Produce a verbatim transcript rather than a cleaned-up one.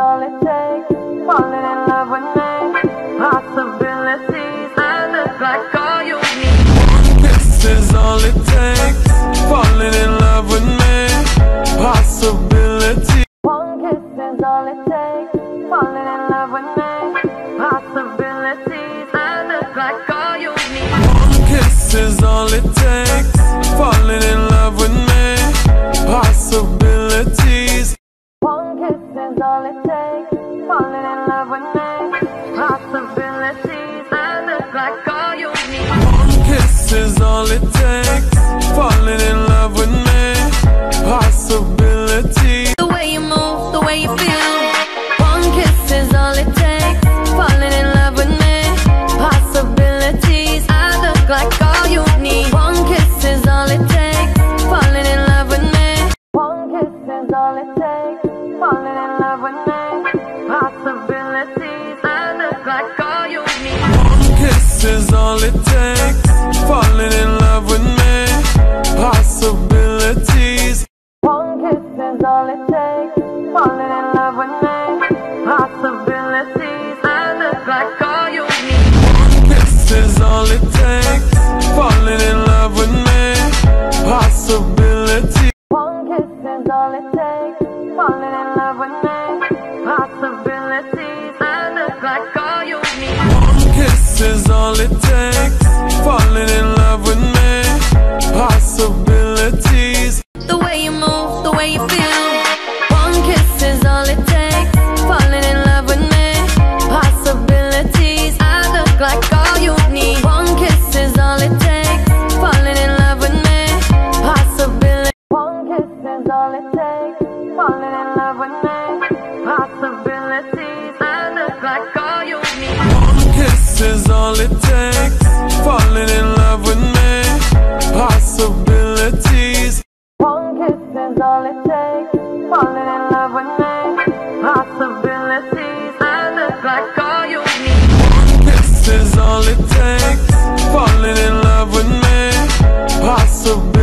all it takes. Falling in love with me. Possibilities, I look like all you need. One kiss is all it takes. Falling in love with me. Possibilities. One kiss is all it takes. Falling in love with me. Possibilities, I look like all you need. One kiss is all it takes. Falling in love with me. Possibilities. One kiss is all it takes. Falling in love with me. Possibilities, I look like all you need. One kiss is all it takes. Falling in love with me. Possibilities. The way you move, the way you feel. One kiss is all it takes. Falling in love with me. Possibilities, I look like all you need. One kiss is all it takes. Falling in love with me. One kiss is all it takes. Falling in love with me. Possibilities, I look like all you need. One kiss is all it takes. Falling in love with me. Possibilities. One kiss is all it takes. Falling in love with me. Possibilities, I look like all you need. One kiss is all it takes. Falling in love with me. Possibilities. One kiss is all it takes. Falling in love with me. Possibilities, I look like all you need. One kiss is all it takes. Falling in love with me. Possibilities. The way you move, the way you feel. One kiss is all it takes. Falling in love with me. Possibilities, I look like all you need. One kiss is all it takes. Falling in love with me. Possibilities. One kiss is all it takes. Falling in love with me. Possibilities, I look like all you need. One kiss is all it takes. Falling in love with me. Possibilities. One kiss is all it takes. Falling in love with me. Possibilities, I look like all you need. One kiss is all it takes. Falling in love with me. Possibilities.